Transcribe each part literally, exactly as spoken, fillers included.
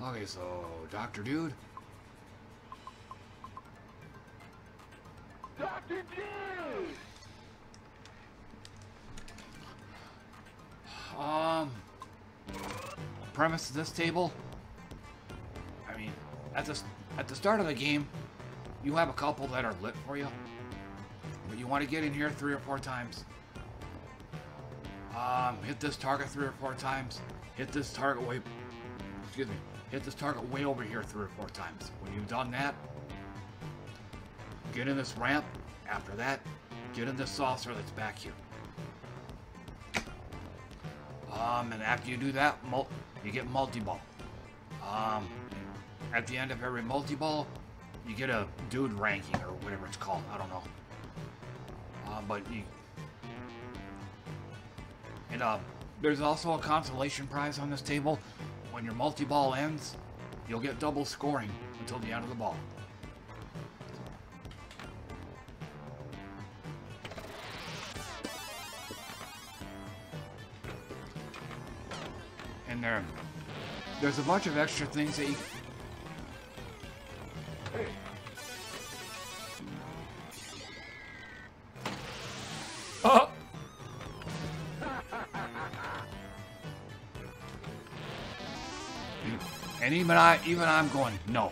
Okay, so Doctor Dude. Doctor Dude! Um, premise of this table. I mean, at the at the start of the game, you have a couple that are lit for you, but you want to get in here three or four times. Um, hit this target three or four times. Hit this target way. Excuse me. Hit this target way over here three or four times. When you've done that, get in this ramp. After that, get in this saucer that's back here. Um, and after you do that, you get multi-ball. Um, at the end of every multi-ball, you get a dude ranking or whatever it's called. I don't know. Uh, but you, and uh, there's also a consolation prize on this table. When your multi-ball ends, you'll get double scoring until the end of the ball. And there, there's a bunch of extra things that you... Oh! And even I, even I'm going, no.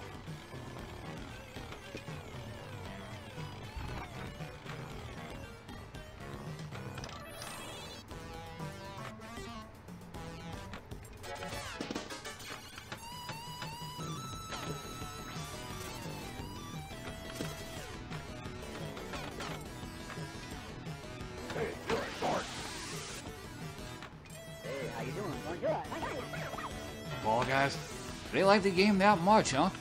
Well, guys, they like the game that much, huh?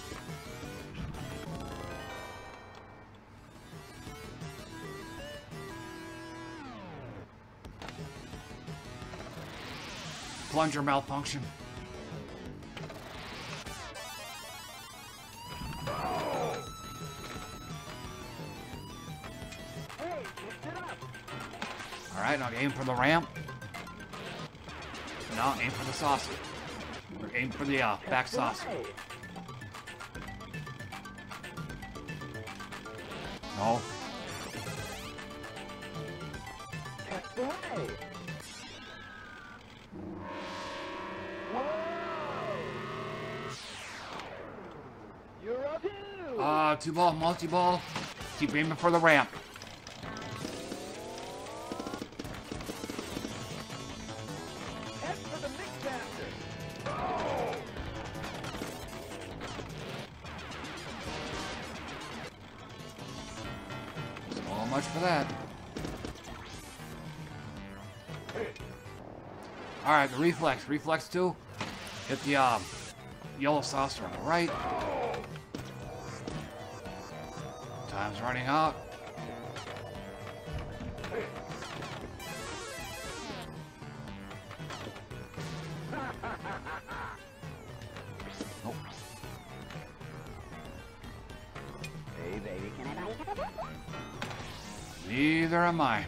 Plunger malfunction. All right, now aim for the ramp. Now aim for the saucer. Or aim for the uh, back saucer. No. You're up too. Uh, two ball, multi ball. Keep aiming for the ramp. For that. Alright, the reflex. Reflex two. Hit the um, yellow saucer on the right. Time's running out. Nope. Hey, baby, can I buy you a cup of coffee? Neither am I.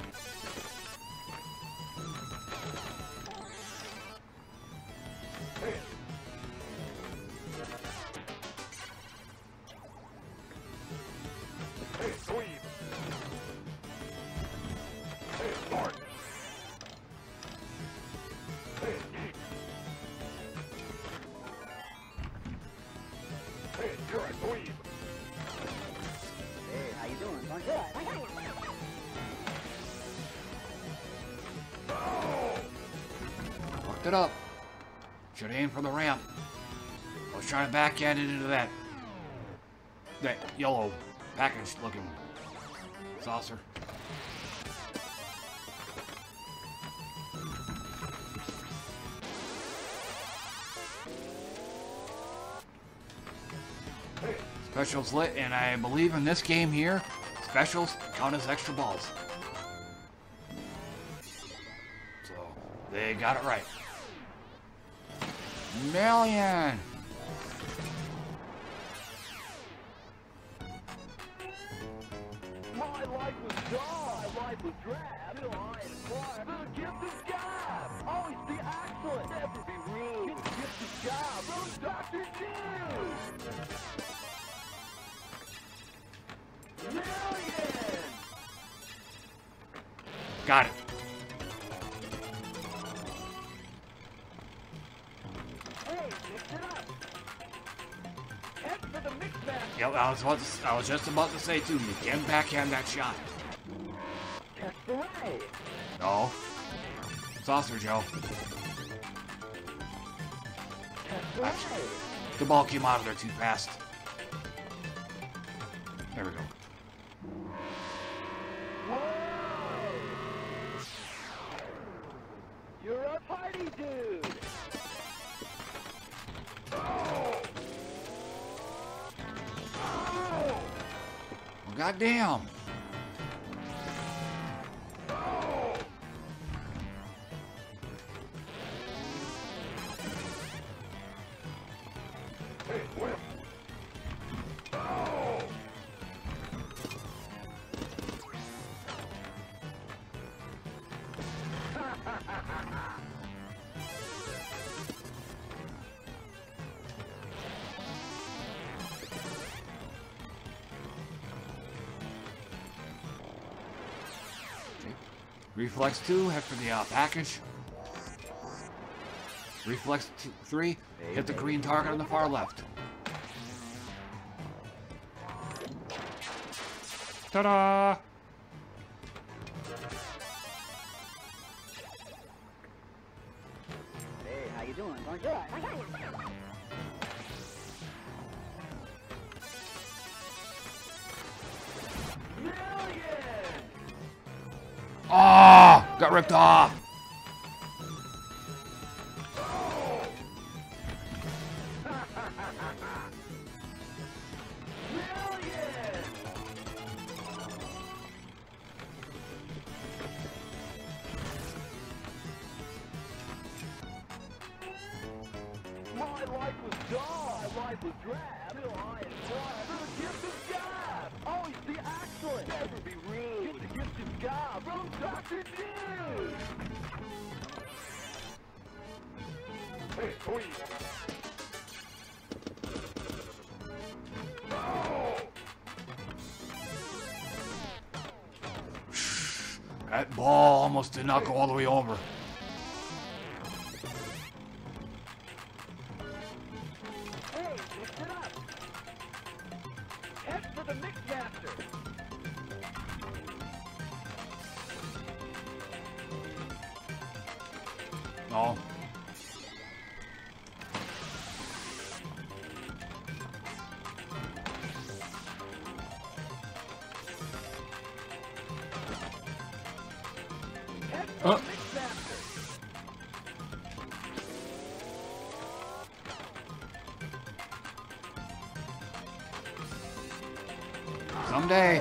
Hey, sweet. Hey, Bart. Hey, Geek. Hey, you're a dweeb. Hey, how you doing? Doing good. Fucked it up. Should aim for the ramp. I was trying to back at it into that that yellow package looking saucer. Specials lit, and I believe in this game here, specials count as extra balls. So, they got it right. Million! My life was dull, my life was drab, till I inquired. The gift of gab, always be excellent, never be rude. Gift the job. Oh, Doctor New! Million! Got it. Hey, mix it up. Head for the mix master. Yep, I was about to, I was just about to say too, you can backhand that shot. Test the way. No. Saucer Joe. Test the way. The ball came out of there too fast. There we go. Whoa! You're a party dude. Oh! Oh! Well, goddamn. Oh! Hey, whip. Oh! Reflex two, head for the uh, package. Reflex two, three, hit the green target on the far left. Ta-da! Hey, how you doing? Going good. Million! Oh! Got ripped off! Million! My life was dull. My life was drab. Still I am glad for the gift of God. Always be excellent. Never be rude. Get the gift of God from Doctor New. Hey, please. Oh! That ball almost did not go all the way over. Hey, mix it up. Head for the mix master. No. Head for Uh. the mix master. Someday.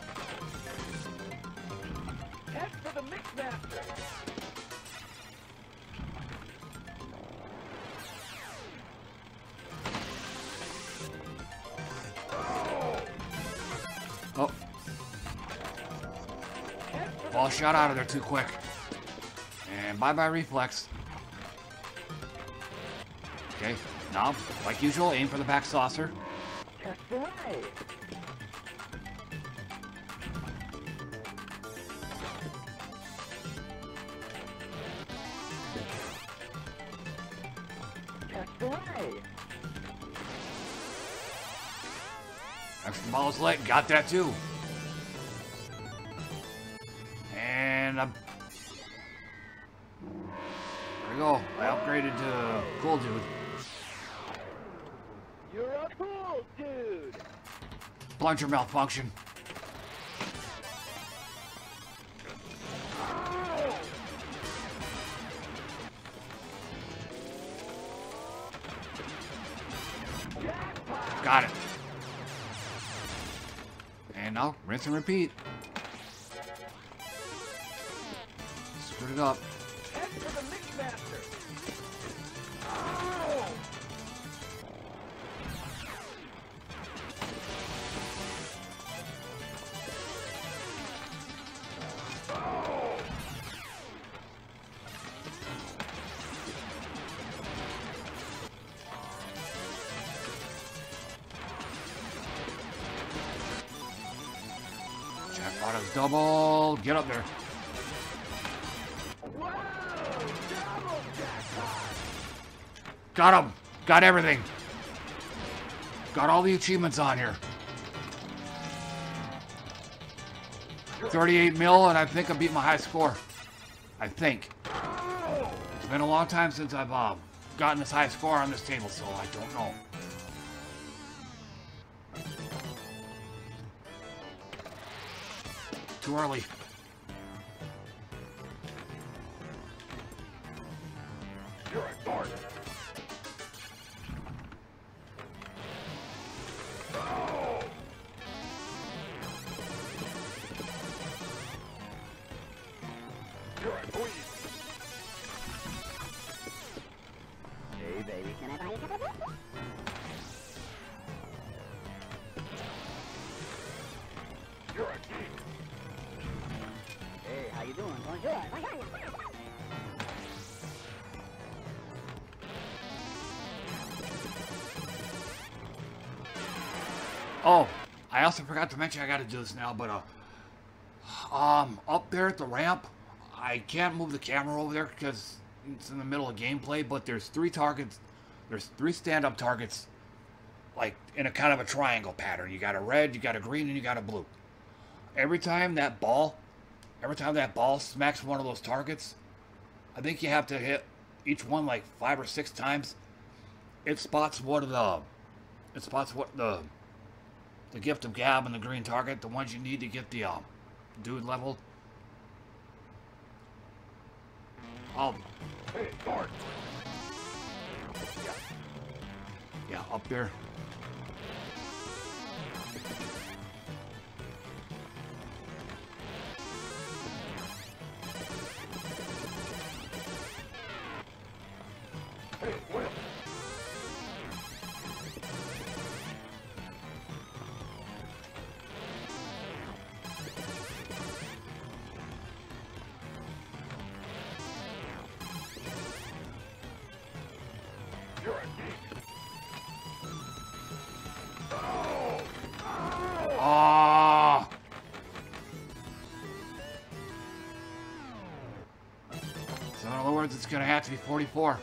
Head for the mix master. Oh. Ball shot out of there too quick. And bye-bye reflex. Okay, now, like usual, aim for the back saucer. Test the way. Test the way. Extra ball's lit, got that too. And I'm... There we go, I upgraded to Cool Dude. You're a cool dude. Plunger malfunction. Oh! Jackpot. Got it. And now, rinse and repeat. Screwed it up. Head for the mix master. Oh! Oh! Double. Get up there. Got him. Got everything. Got all the achievements on here. thirty-eight mil, and I think I beat my high score. I think. It's been a long time since I've uh, gotten this high score on this table, so I don't know. Too early. You're a dart. Oh. You're a queen. Hey, baby, can I buy you a cup of coffee? You're a king. Hey, how you doing? Bonjour. Bonjour. Oh, I also forgot to mention I gotta do this now, but uh, um, up there at the ramp, I can't move the camera over there because it's in the middle of gameplay, but there's three targets, there's three stand-up targets, like in a kind of a triangle pattern. You got a red, you got a green, and you got a blue. Every time that ball, every time that ball smacks one of those targets, I think you have to hit each one like five or six times. It spots one of the, it spots what the, the gift of gab and the green target, the ones you need to get the um, dude level. Oh. Hey, dart. Yeah. Yeah, up there. Hey, Will. You're a geek. Oh. Oh. Ah. So in other words, it's gonna have to be forty-four.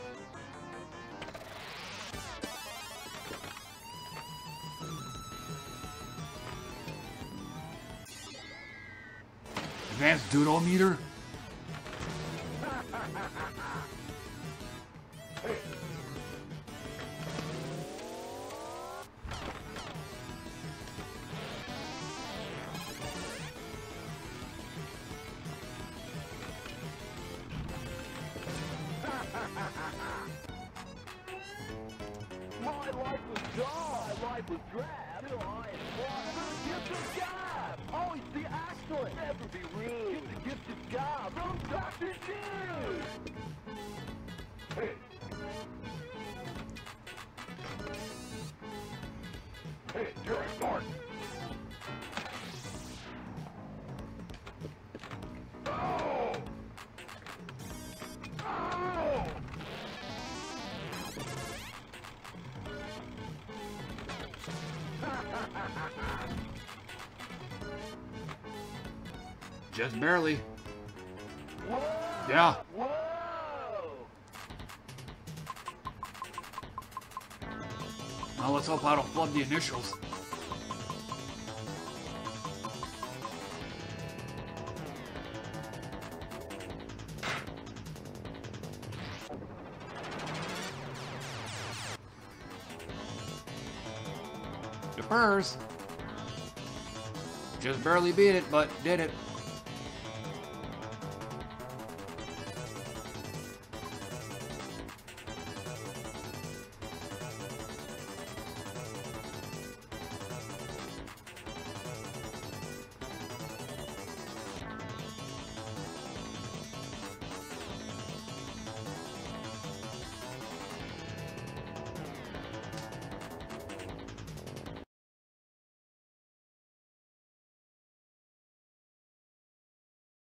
Advanced doodle meter. My life was dull. My life was drab. Till I acquired the gift of gab. Always be excellent. Never be rude. Get the gift of gab from Doctor Dude. Hey. Hey, you're a dart. Oh. Oh. Just barely. Whoa. Yeah. Whoa. Now let's hope I don't flub the initials. The Spurs. Just barely beat it, but did it.